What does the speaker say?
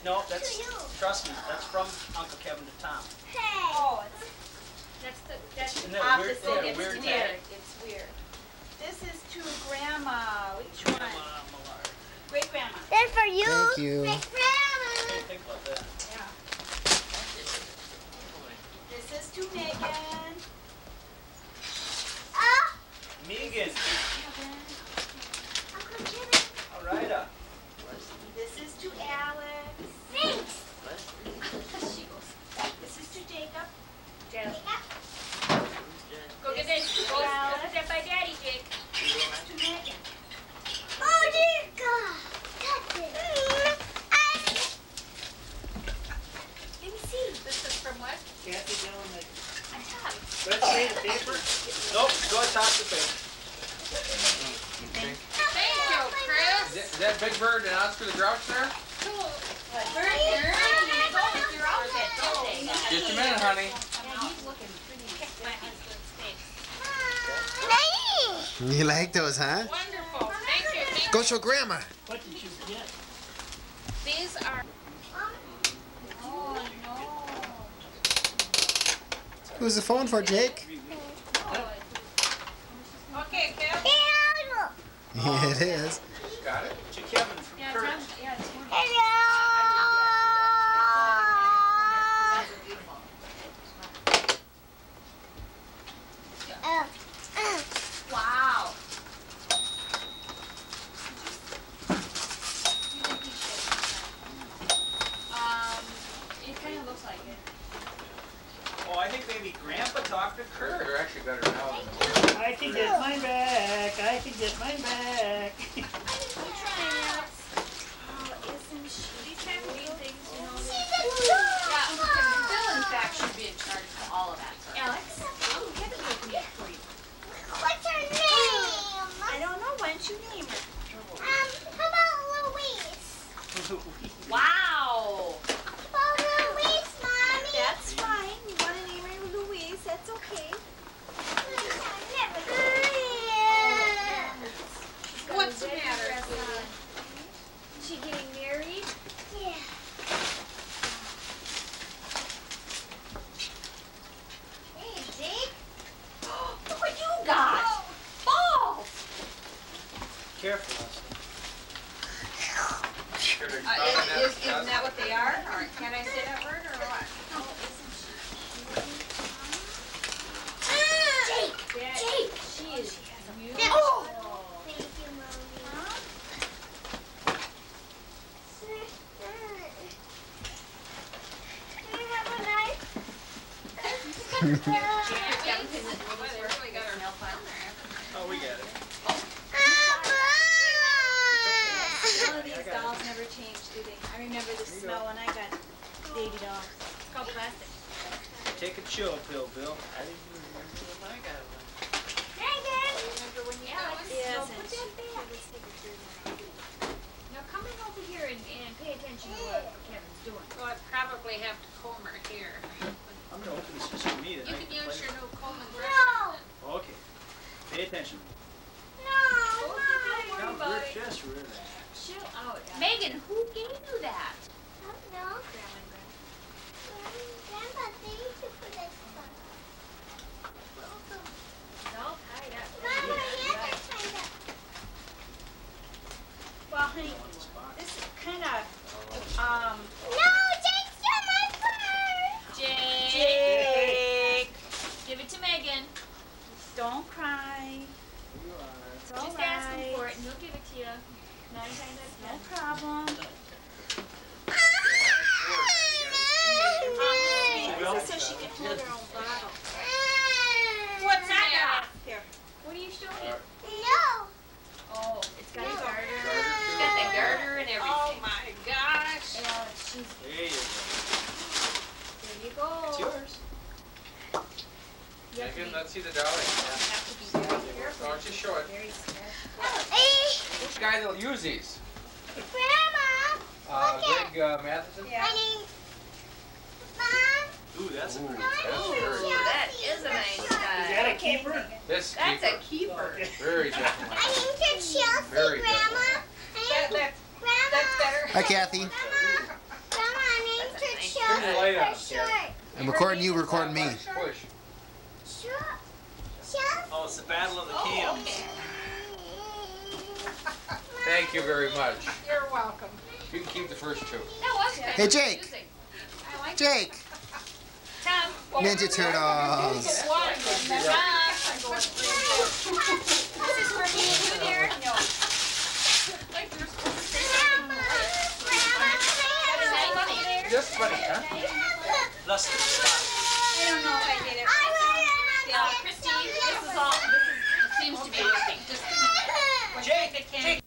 No, that's, trust me, that's from Uncle Kevin to Tom. Hey. Oh, that's Isn't that opposite. weird? It's Weird weird. It's weird. This is to Grandma. Which one? Grandma Millard. Great Grandma. That's for you. Thank you. Great I Grandma. didn't think about that. Yeah. This is to Megan. Megan. Uncle Kevin. All right. This is to Alex. Thanks. This is to Jacob. Go get that. Go get that by Daddy, Jake. This is to Megan. Oh, dear God. That's it. Let me see. This is from what? Kathy down the... On top. Let's read the paper. Nope, go on top of the paper. Thank you, Chris. Is that Big Bird and Oscar the Grouch there? Cool. Just a minute, honey. You like those, huh? Wonderful. Thank you. Thank Go show Grandma. What did you get? These are. Oh, no. Who's the phone for, Jake? Okay, Kev. Yeah, it is. Got it? To Kevin from Yeah, Kurt. yeah, it's one. Hello. Wow. It kind of looks like it. Oh, I think maybe Grandpa talked to Kurt. They're actually better now than they were. I can get mine back. I can get mine back. Oh, isn't she? These kind of neat things, you know. She's a Yeah, dog. Bill, in fact, should be in charge of all of that. Alex? Oh, Kevin will be for you. What's her name? I don't know. Why don't you name her? How about Louise? Wow. How about Louise, Mommy? That's fine. You want to name her Louise? That's okay. What's the matter? Is she getting married? Yeah. Hey, Jake. Look what you got. Balls. Careful, Leslie. Isn't that what they are? Or can I say that word or what? Jake. She is beautiful. Oh. Thank you, Mommy. Do you have a knife? Oh, we got it. None of these dolls never change, do they? I remember the smell when I got baby dolls. It's called plastic. Take a chill pill, Bill. I didn't remember when I got one. Remember when you Yeah, yes, no, and put she, that back. let's take a turn around. Now come in over here and pay attention to what Kevin's doing. Well, I probably have to comb her here. I'm going to open this just for me You tonight. can use your new comb and brush. No. Okay. Pay attention. No, Now, about it. just relax. Chill out, Alex. Megan, who gave you that? No. Grandpa, thank you for this one. It's all tied up. Mama, hands are tied up. Well, honey, this is kind of, No, Jake, stole my purse. Jake. Jake. Give it to Megan. Don't cry. You are. It's all Just ask him right. for it and he'll give it to you. 9 times out No of 10. problem. Bill? This is so she can hold her own bottle. What's that? Here. What are you showing? No. Oh, it's got a No. garter. It's got the garter and everything. Oh my gosh. Alex, she's, There you There you go. go. It's yours. You have to Megan, be, let's see the dolly. have to be very careful. Why don't you show it? Very careful. Which guy that'll use these? Grandma, Greg Matheson? Yeah. my name. Mom. Ooh, that's a Ooh, pretty that's very, That is a nice Is guy. that a keeper? this That's keeper. a keeper. Okay. Very gentleman. I named her Chelsea, Very Grandma. That, Grandma. that's better. Hi, Kathy. Grandma. the light on, Short. Kevin. I'm recording you, recording me. Push. Short. Short. Oh, it's the battle of the cams. Thank you very much. You're welcome. You can keep the first two. That was good. Hey, Jake. Confusing. I like Jake. Tom. Ninja Turtles. This is for me and you, dear. No. Like they're supposed to say something more. That is that funny there. Just funny, huh? Lusty spot. I don't know if I did it. Christine, this seems to be working. Just Jake, Jake.